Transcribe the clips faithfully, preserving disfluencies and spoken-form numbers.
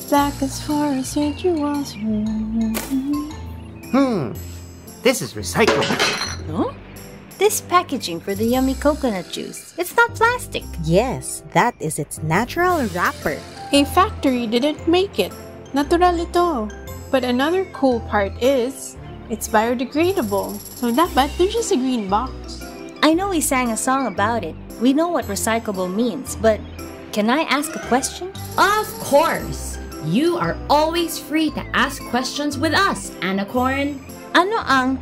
black as forest century walls. Hmm, this is recyclable. Huh? This packaging for the yummy coconut juice, it's not plastic. Yes, that is its natural wrapper. A factory didn't make it. Natural ito. But another cool part is, it's biodegradable. So dapat there's just a green box. I know we sang a song about it. We know what recyclable means, but can I ask a question? Of course! You are always free to ask questions with us, Anacorn. Ano ang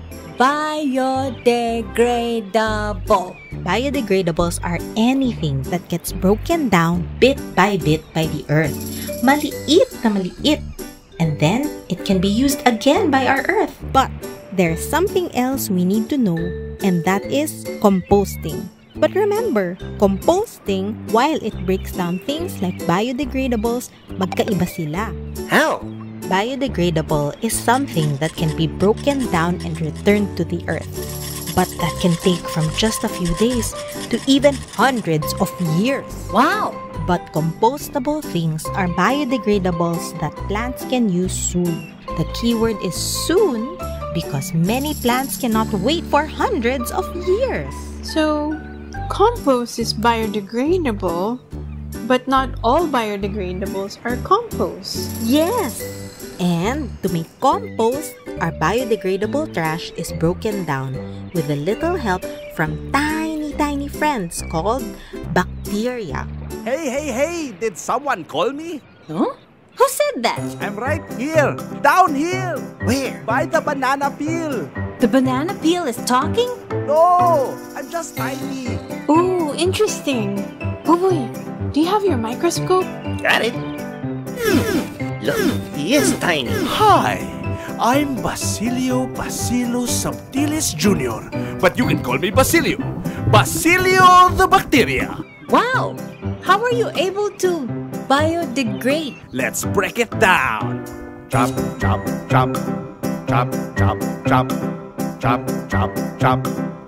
biodegradable? Biodegradables are anything that gets broken down bit by bit by the earth. Maliit na maliit. And then, it can be used again by our earth. But there's something else we need to know, and that is composting. But remember, composting, while it breaks down things like biodegradables, magkaiba sila. How? Biodegradable is something that can be broken down and returned to the earth. But that can take from just a few days to even hundreds of years. Wow! But compostable things are biodegradables that plants can use soon. The keyword is soon because many plants cannot wait for hundreds of years. So, compost is biodegradable, but not all biodegradables are compost. Yes! And to make compost, our biodegradable trash is broken down with a little help from tiny, tiny friends called bacteria. Hey, hey, hey! Did someone call me? Huh? Who said that? I'm right here! Down here! Where? By the banana peel! The banana peel is talking? No! I'm just tiny! Ooh, interesting. Buboy, do you have your microscope? Got it? Hmm. Look, he is tiny. Hi! I'm Basilyo Bacillus subtilis Junior, but you can call me Basilyo. Basilyo the Bacteria! Wow! How are you able to biodegrade? Let's break it down. Chop, chop, chop. Chop, chop, chop. Chop, chop, chop.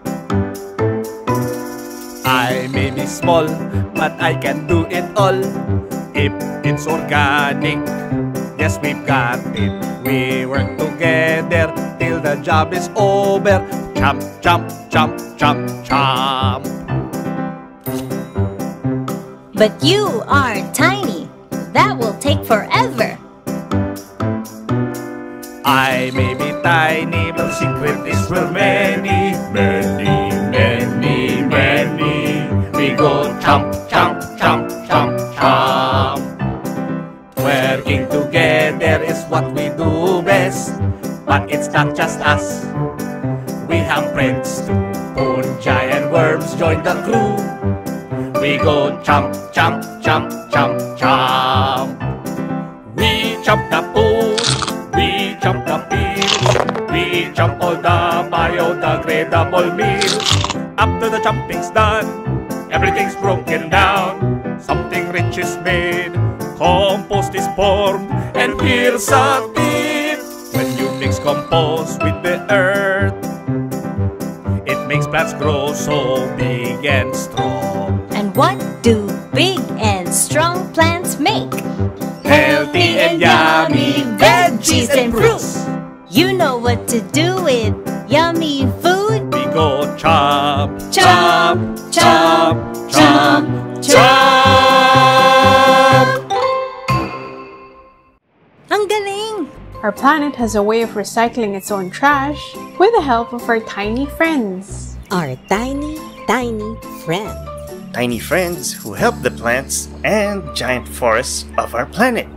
I may be small, but I can do it all. If it's organic, yes, we've got it. We work together till the job is over. Chomp, chomp, chomp, chomp, chomp. But you are tiny. That will take forever. I may be tiny, but the secret is we're many, many, many, many. We go chomp, chomp, chomp, chomp, chomp. Working together is what we do best. But it's not just us. We have friends too. Fungi and worms join the crew. We go chomp, chomp, chomp, chomp, chomp. We chomp the food. We chomp the peels. We chomp all the biodegradable meals. After the chomping's done, everything's broken down. Something rich is made. Compost is formed. And here's a tip. When you mix compost with the earth, it makes plants grow so big and strong. And what do big and strong plants make? Healthy and yummy veggies and fruits. You know what to do with yummy food? We go chop, Chop, chop, chop, chop, chop. Ang galing! Our planet has a way of recycling its own trash with the help of our tiny friends. Our tiny, tiny friends. Tiny friends who help the plants and giant forests of our planet.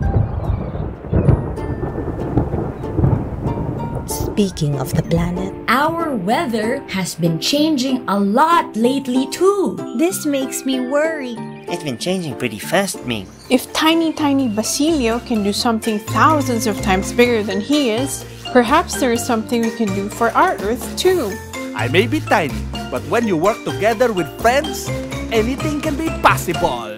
Speaking of the planet, Our weather has been changing a lot lately too. This makes me worry. It's been changing pretty fast, Ming. If tiny, tiny Basilio can do something thousands of times bigger than he is, perhaps there is something we can do for our Earth too. I may be tiny, but when you work together with friends, anything can be possible.